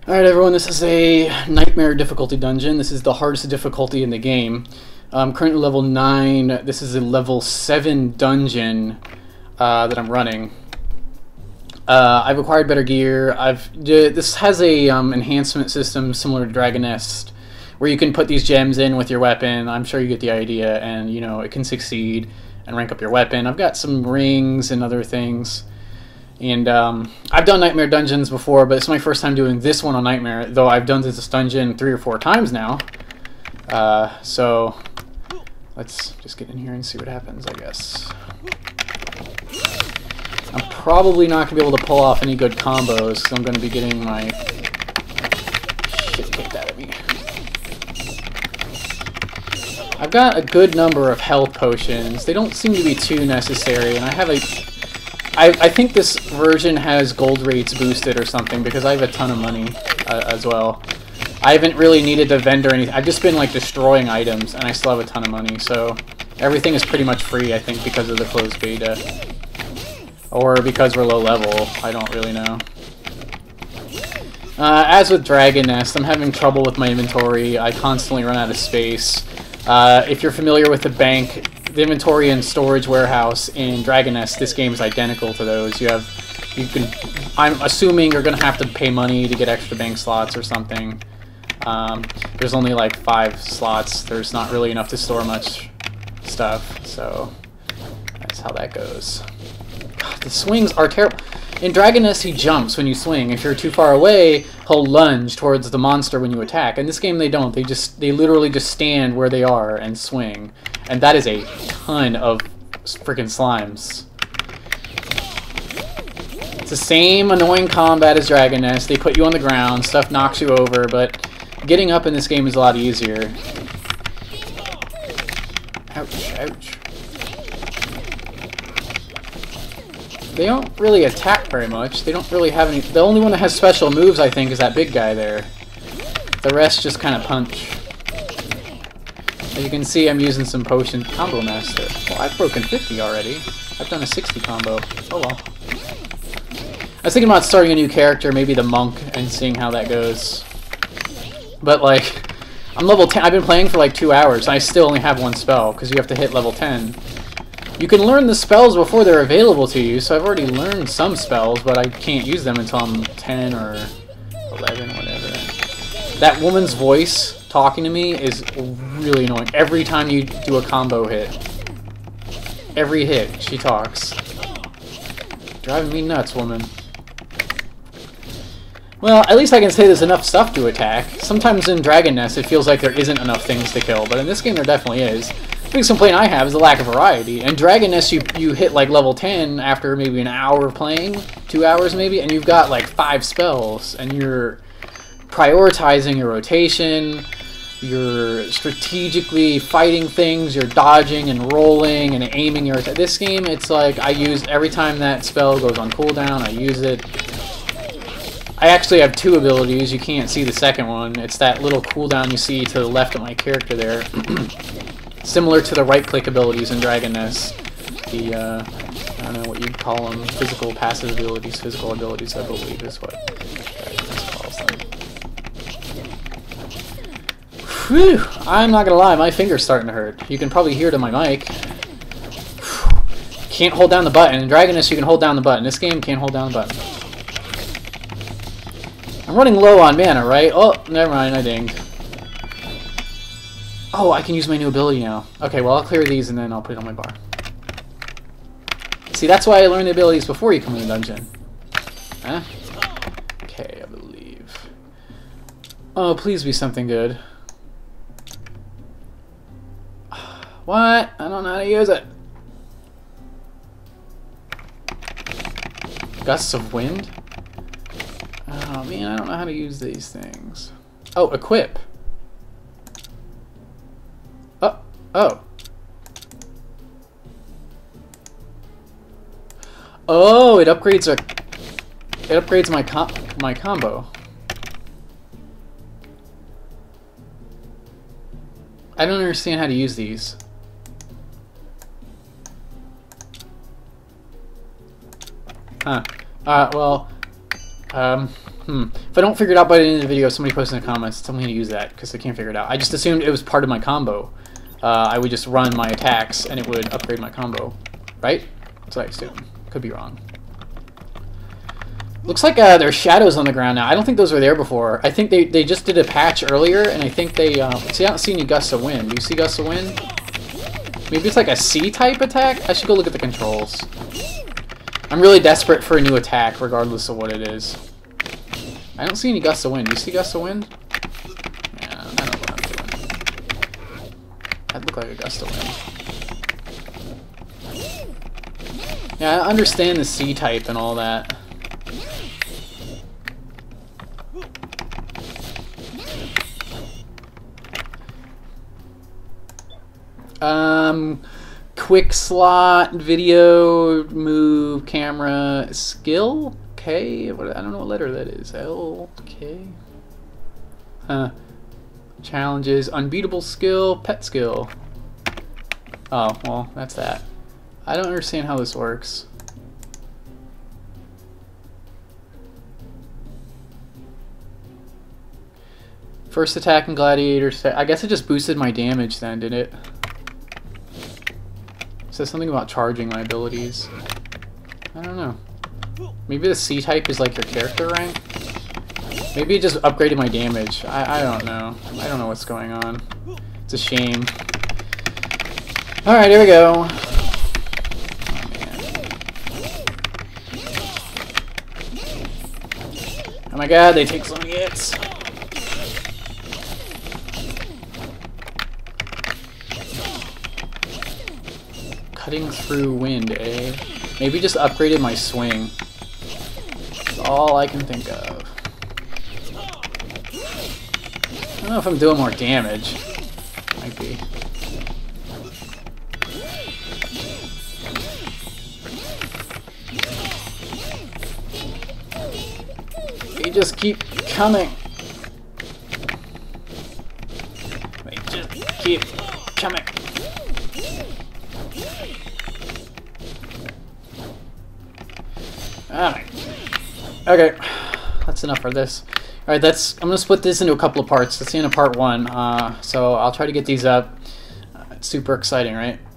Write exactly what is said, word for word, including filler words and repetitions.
Alright everyone, this is a Nightmare difficulty dungeon. This is the hardest difficulty in the game. I'm currently level nine. This is a level seven dungeon uh, that I'm running. Uh, I've acquired better gear. I've This has a um, enhancement system similar to Dragon Nest, where you can put these gems in with your weapon. I'm sure you get the idea, and you know it can succeed and rank up your weapon. I've got some rings and other things. And um, I've done Nightmare dungeons before, but it's my first time doing this one on Nightmare, though I've done this dungeon three or four times now. Uh, so let's just get in here and see what happens, I guess. I'm probably not going to be able to pull off any good combos, because I'm going to be getting my shit kicked out of me. I've got a good number of health potions. They don't seem to be too necessary, and I have a... I, I think this version has gold rates boosted or something, because I have a ton of money uh, as well. I haven't really needed to vend or anything. I've just been like destroying items, and I still have a ton of money, so everything is pretty much free, I think, because of the closed beta. Or because we're low level, I don't really know. Uh, as with Dragon Nest, I'm having trouble with my inventory. I constantly run out of space. Uh, if you're familiar with the bank, the inventory and storage warehouse in Dragon Nest, this game is identical to those. You have, you can, I'm assuming you're going to have to pay money to get extra bank slots or something. Um, there's only like five slots. There's not really enough to store much stuff, so that's how that goes. God, the swings are terrible. In Dragon Nest, he jumps when you swing. If you're too far away, he'll lunge towards the monster when you attack. In this game, they don't. They just, they literally just stand where they are and swing. And that is a ton of freaking slimes. It's the same annoying combat as Dragon Nest. They put you on the ground, stuff knocks you over, but getting up in this game is a lot easier. Ouch, ouch. They don't really attack very much. They don't really have any... The only one that has special moves, I think, is that big guy there. The rest just kind of punch. As you can see, I'm using some potion combo master. Well, I've broken fifty already. I've done a sixty combo. Oh well. I was thinking about starting a new character, maybe the monk, and seeing how that goes. But like, I'm level ten. I've been playing for like two hours, and I still only have one spell because you have to hit level ten. You can learn the spells before they're available to you, so I've already learned some spells, but I can't use them until I'm ten or eleven, whatever. That woman's voice talking to me is really annoying. Every time you do a combo hit, every hit, she talks. Driving me nuts, woman. Well, at least I can say there's enough stuff to attack. Sometimes in Dragon Nest, it feels like there isn't enough things to kill, but in this game there definitely is. The biggest complaint I have is the lack of variety. In Dragon Nest, you, you hit like level ten after maybe an hour of playing, two hours maybe, and you've got like five spells, and you're prioritizing your rotation, you're strategically fighting things, you're dodging and rolling and aiming your attack. This game, it's like I use, every time that spell goes on cooldown, I use it. I actually have two abilities. You can't see the second one. It's that little cooldown you see to the left of my character there. Similar to the right-click abilities in Dragon Nest. The, uh, I don't know what you'd call them, physical passive abilities, physical abilities, I believe is what Dragon Nest calls them. Whew! I'm not gonna lie, my finger's starting to hurt. You can probably hear it in my mic. Can't hold down the button. In Dragon Nest, you can hold down the button. This game can't hold down the button. I'm running low on mana, right? Oh, never mind, I dinged. Oh, I can use my new ability now. Okay, well, I'll clear these and then I'll put it on my bar. See, that's why I learned the abilities before you come in the dungeon. Huh? Okay, I believe. Oh, please be something good. What? I don't know how to use it. Gusts of wind? Oh, man, I don't know how to use these things. Oh, equip. Oh, oh. Oh, it upgrades a it upgrades my com my combo. I don't understand how to use these. Huh. Uh, well, um Hmm. If I don't figure it out by the end of the video, somebody post in the comments, tell me how to use that, because I can't figure it out. I just assumed it was part of my combo. Uh, I would just run my attacks, and it would upgrade my combo. Right? That's what I assume. Could be wrong. Looks like uh, there's shadows on the ground now. I don't think those were there before. I think they, they just did a patch earlier, and I think they... Uh, see, I don't see any gusts of wind. Do you see gusts of wind? Maybe it's like a C-type attack? I should go look at the controls. I'm really desperate for a new attack, regardless of what it is. I don't see any gusts of wind. Do you see gusts of wind? Yeah, I don't know what I'm doing. That looked like a gust of wind. Yeah, I understand the C-type and all that. Um, quick slot, video, move, camera, skill? K? What, I don't know what letter that is. L, K? Huh. Challenges, unbeatable skill, pet skill. Oh, well, that's that. I don't understand how this works. First attack in Gladiator. I guess it just boosted my damage then, did it? It says something about charging my abilities. I don't know. Maybe the C-type is like your character rank? Maybe it just upgraded my damage. I, I don't know. I don't know what's going on. It's a shame. Alright, here we go. Oh, man. Oh my god, they take so many hits. Cutting through wind, eh? Maybe just upgraded my swing. That's all I can think of. I don't know if I'm doing more damage. Might be. They just keep coming. They just keep coming. Alright. Okay. That's enough for this. Alright, that's I'm gonna split this into a couple of parts. That's the end of part one. Uh, so I'll try to get these up. Uh, it's super exciting, right?